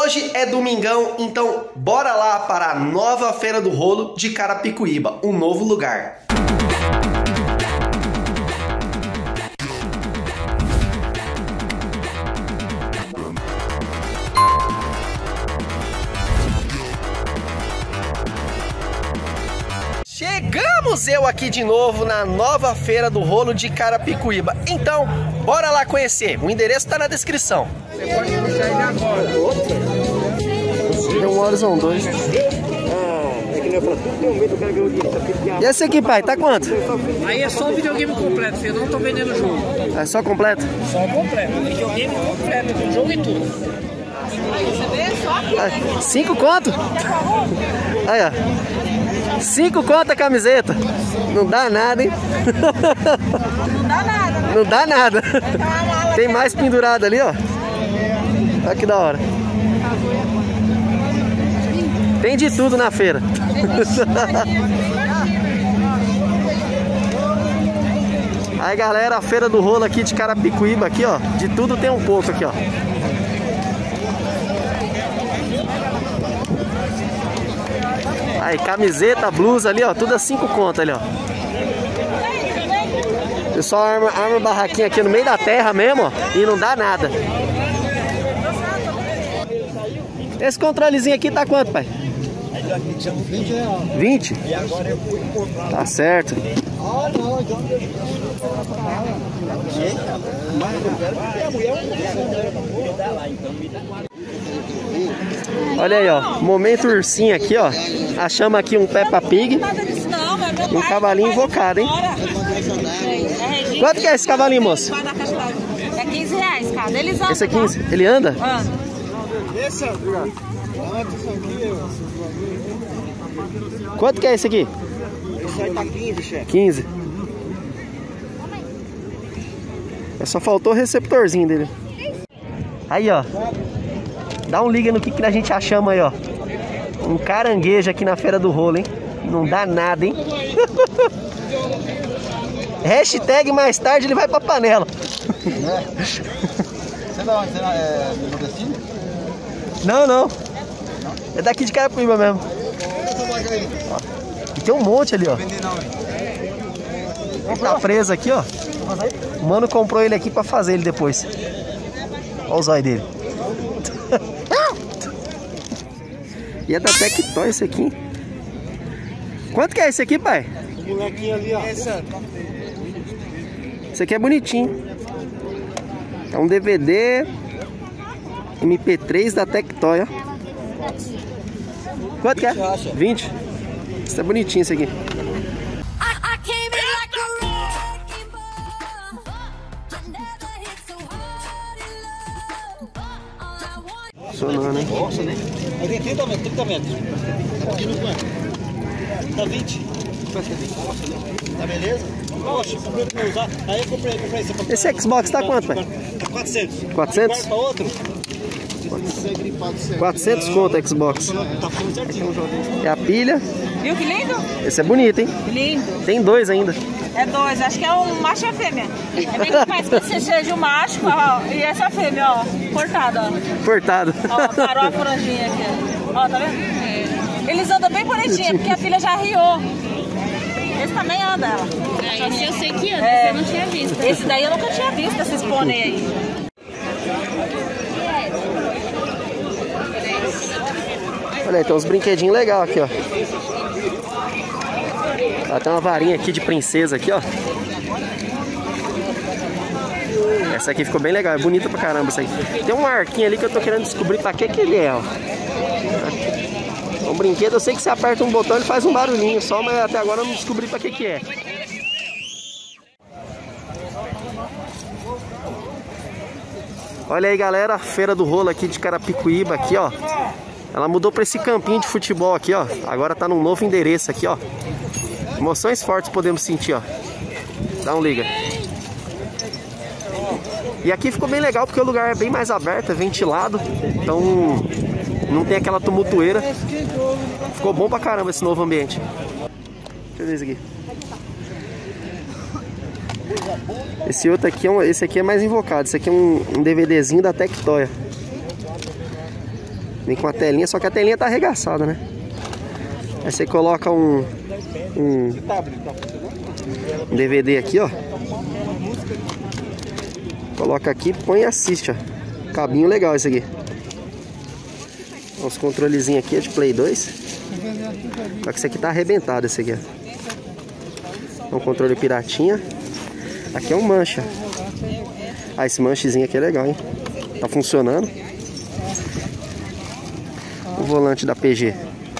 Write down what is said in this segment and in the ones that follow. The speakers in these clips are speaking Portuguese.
Hoje é domingão, então bora lá para a nova Feira do Rolo de Carapicuíba, um novo lugar. Chegamos eu aqui de novo na nova Feira do Rolo de Carapicuíba. Então, bora lá conhecer. O endereço tá na descrição. Você pode puxar ele agora. Deu um Horizon 2. É que nem eu falo, tudo tem um medo do cara ganhar dinheiro. E esse aqui, pai, tá quanto? Aí é só o videogame completo, filho. Eu não tô vendendo jogo. É só completo? Só completo. Videogame completo, com jogo e tudo. Ah, 5 conto? Aí, ó. 5 conto a camiseta. Não dá nada, hein? Não dá nada, né? Não dá nada. Tem mais pendurado ali, ó. Olha que da hora. Tem de tudo na feira. Aí, galera, a Feira do Rolo aqui de Carapicuíba, aqui, ó. De tudo tem um pouco aqui, ó. Aí, camiseta, blusa ali, ó. Tudo a 5 conto ali, ó. O pessoal arma barraquinha aqui no meio da terra mesmo, ó. E não dá nada. Esse controlezinho aqui tá quanto, pai? 20? Tá certo. Olha aí, ó. Momento ursinho aqui, ó. Achamos aqui um Peppa Pig. E um cavalinho invocado, hein? Quanto que é esse cavalinho, moço? É 15 reais cada. Eles andam. Esse é 15? Ele anda? Anda. Quanto que é esse aqui? Esse aí tá 15, chefe. 15. Só faltou o receptorzinho dele. Aí, ó. Dá um liga no que a gente achamos aí, ó. Um caranguejo aqui na Feira do Rolo, hein? Não dá nada, hein? Hashtag mais tarde ele vai pra panela. Você da onde? Você é nordestino? Não. É daqui de Carapicuíba mesmo. Ó, e tem um monte ali, ó. Ele tá preso aqui, ó. O mano comprou ele aqui pra fazer ele depois. Olha o zóio dele. E é da Tectoy esse aqui. Quanto que é esse aqui, pai? O molequinho ali, ó. Esse aqui é bonitinho. É um DVD MP3 da Tectoy, ó. Quanto que é? 20? Esse é bonitinho esse aqui. Funcionando, né? Nossa, né? Aí tem 30 metros. Tá 20? Tá beleza? Oxe, comprei pra usar. Aí eu comprei esse. Esse Xbox tá quanto, pai? Tá 400. 400? Pra outro? 400 conto Xbox. Tá falando certinho. É a pilha. Viu que lindo? Esse é bonito, hein? Lindo. Tem 2 ainda. É 2. Acho que é um macho e a fêmea. É bem mais que você seja um macho, ó. E essa fêmea, ó. Cortada, ó. Cortado. Ó, parou a franjinha aqui. Ó, tá vendo? Eles andam bem bonitinho, porque a filha já riou. Esse também anda, ela. Esse eu sei que anda, você não tinha visto. Esse daí eu nunca tinha visto, esses pônei aí. Olha aí, tem uns brinquedinhos legais aqui, ó. Ó, tem uma varinha aqui de princesa aqui, ó. Essa aqui ficou bem legal, é bonita pra caramba essa aqui. Tem um arquinho ali que eu tô querendo descobrir pra que ele é, ó. Um brinquedo, eu sei que você aperta um botão ele faz um barulhinho só, mas até agora eu não descobri pra que é. Olha aí, galera, a Feira do Rolo aqui de Carapicuíba aqui, ó. Ela mudou pra esse campinho de futebol aqui, ó. Agora tá num novo endereço aqui, ó. Emoções fortes podemos sentir, ó. Dá um liga. E aqui ficou bem legal porque o lugar é bem mais aberto, é ventilado. Então não tem aquela tumultueira. Ficou bom pra caramba esse novo ambiente. Deixa eu ver isso aqui. Esse outro aqui esse aqui é mais invocado. Esse aqui é um DVDzinho da Tectoy. Vem com a telinha, só que a telinha tá arregaçada, né? Aí você coloca um DVD aqui, ó. Coloca aqui, põe e assiste, ó. Cabinho legal esse aqui. Os controlezinhos aqui é de Play 2. Só que esse aqui tá arrebentado, esse aqui, ó. É um controle piratinha. Aqui é um mancha. Ah, esse manchezinho aqui é legal, hein? Tá funcionando. O volante da PG.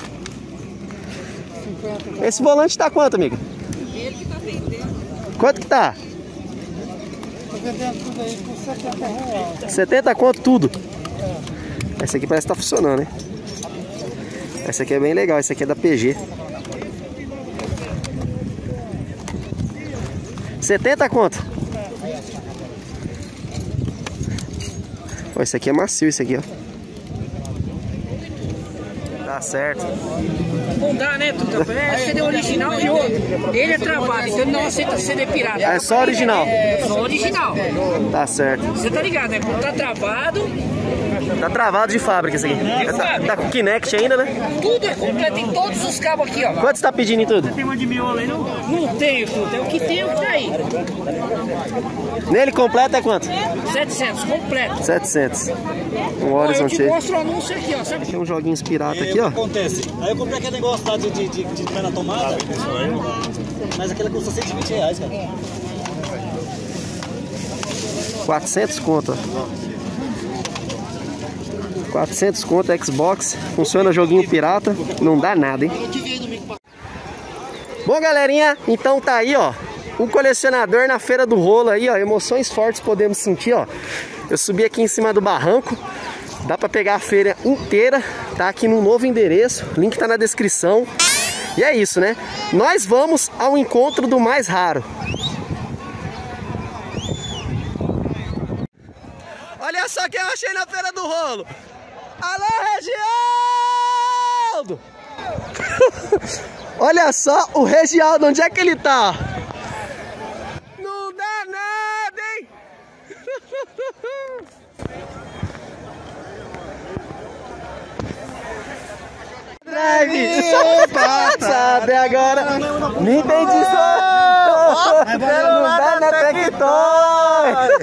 Esse volante tá quanto, amigo? Ele que tá vendendo. Quanto que tá? Tô vendendo tudo aí por 70 reais. 70 conto tudo? Essa aqui parece que tá funcionando, hein? Essa aqui é bem legal, essa aqui é da PG. 70 conto? Ó, esse aqui é macio, esse aqui, ó. Tá certo. Não dá, né, Tuta? É CD original e outro. Ele é travado, então ele não aceita CD pirata. É só original? É só original. Tá certo. Você tá ligado, né? Quando tá travado... Tá travado de fábrica esse aqui. Tá com Kinect ainda, né? Tudo é completo, tem todos os cabos aqui, ó. Quanto você tá pedindo em tudo? Tem uma de miolo aí, não? Não tenho, Tuta. É o que tem, o que tá aí. Nele completo é quanto? 700, completo. 700. Um Ó, Horizon eu te T. mostro o anúncio aqui, ó. Sabe? Tem uns joguinhos pirata aqui, O ó. que acontece? Aí eu comprei aquele negócio lá de pé na tomada. Mas aquele custa 120 reais, cara. 400 conto, ó. 400 conto Xbox. Funciona joguinho pirata. Não dá nada, hein? Bom, galerinha, então tá aí, ó. O colecionador na Feira do Rolo aí, ó. Emoções fortes podemos sentir, ó. Eu subi aqui em cima do barranco. Dá pra pegar a feira inteira. Tá aqui no novo endereço. O link tá na descrição. E é isso, né? Nós vamos ao encontro do mais raro. Olha só quem eu achei na Feira do Rolo. Alô, Regialdo! Olha só o Regialdo, onde é que ele tá? Não dá nada, hein? Drive! Sabe agora? Nintendo celular na Tectoy!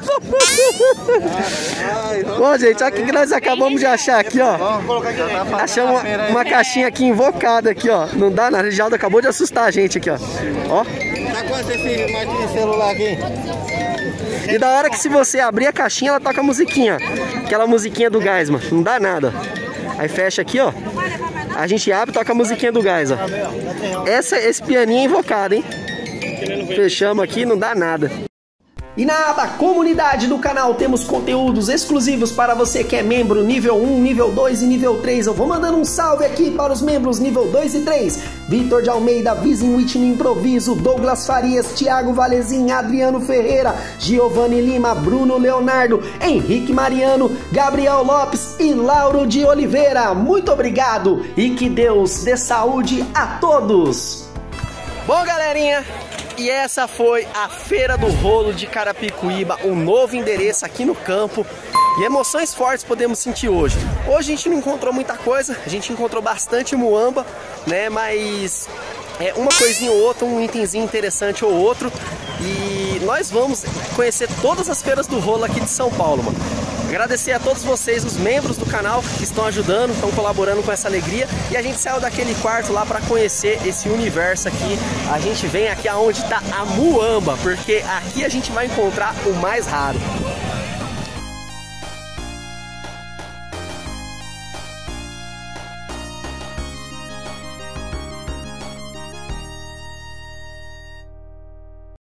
Bom, gente, olha o que nós acabamos de achar aqui, ó. Achamos uma caixinha aqui invocada aqui, ó. Não dá nada, o Regialdo acabou de assustar a gente aqui, ó. Ó. Tá quanto esse marquinhos de celular aqui? E da hora que se você abrir a caixinha, ela toca a musiquinha. Aquela musiquinha do gás, mano. Não dá nada. Aí fecha aqui, ó. A gente abre e toca a musiquinha do gás, ó. Esse pianinho é invocado, hein? Fechamos aqui, não dá nada. E na aba comunidade do canal temos conteúdos exclusivos para você que é membro nível 1, nível 2 e nível 3. Eu vou mandando um salve aqui para os membros nível 2 e 3. Vitor de Almeida, Vizinwitch no Improviso, Douglas Farias, Thiago Valezin, Adriano Ferreira, Giovanni Lima, Bruno Leonardo, Henrique Mariano, Gabriel Lopes e Lauro de Oliveira. Muito obrigado e que Deus dê saúde a todos. Bom, galerinha, e essa foi a Feira do Rolo de Carapicuíba, um novo endereço aqui no campo. E emoções fortes podemos sentir hoje. Hoje a gente não encontrou muita coisa, a gente encontrou bastante muamba, né? Mas uma coisinha ou outra, um itemzinho interessante ou outro. E nós vamos conhecer todas as feiras do rolo aqui de São Paulo, mano. Agradecer a todos vocês, os membros do canal que estão ajudando, estão colaborando com essa alegria. E a gente saiu daquele quarto lá para conhecer esse universo aqui. A gente vem aqui aonde está a muamba, porque aqui a gente vai encontrar o mais raro.